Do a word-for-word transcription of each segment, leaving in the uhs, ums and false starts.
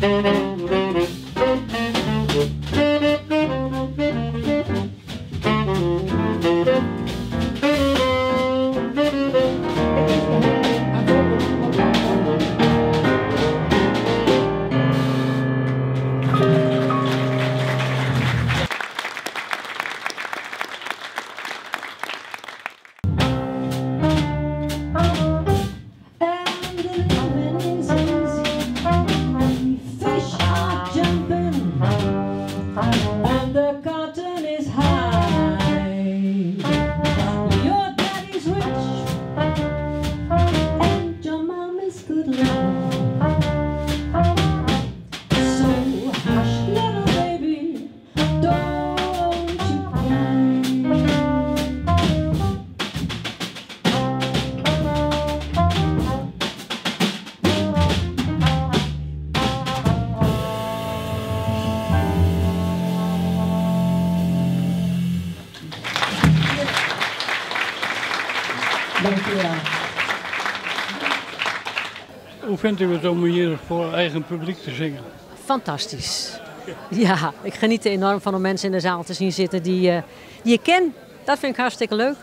Hoe vindt u het om hier voor eigen publiek te zingen? Fantastisch. Ja, ik geniet er enorm van om mensen in de zaal te zien zitten die, uh, die ik ken. Dat vind ik hartstikke leuk.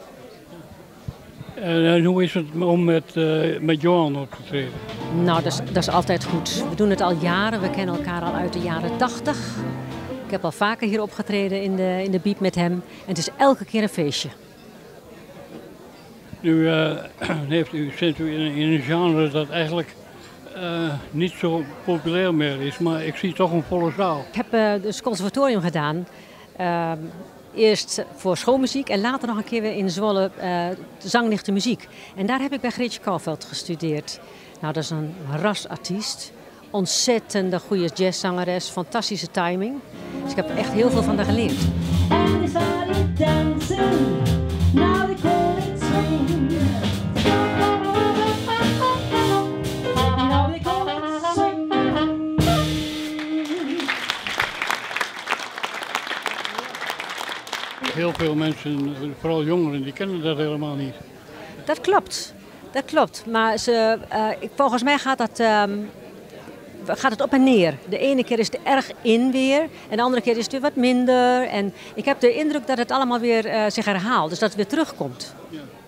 En hoe is het om met, uh, met Johan op te treden? Nou, dat is, dat is altijd goed. We doen het al jaren. We kennen elkaar al uit de jaren tachtig. Ik heb al vaker hier opgetreden in de, in de Biep met hem. En het is elke keer een feestje. Nu uh, heeft u, zit u in, in een genre dat eigenlijk uh, niet zo populair meer is, maar ik zie toch een volle zaal. Ik heb uh, dus conservatorium gedaan. Uh, eerst voor schoolmuziek en later nog een keer weer in Zwolle uh, zanglichte muziek. En daar heb ik bij Greetje Kouwveld gestudeerd. Nou, dat is een rasartiest. Ontzettende goede jazzzangeres, fantastische timing. Dus ik heb echt heel veel van haar geleerd. Heel veel mensen, vooral jongeren, die kennen dat helemaal niet. Dat klopt, dat klopt. Maar ze, uh, volgens mij gaat, dat, um, gaat het op en neer. De ene keer is het erg in weer en de andere keer is het weer wat minder. En ik heb de indruk dat het allemaal weer uh, zich herhaalt, dus dat het weer terugkomt. Ja.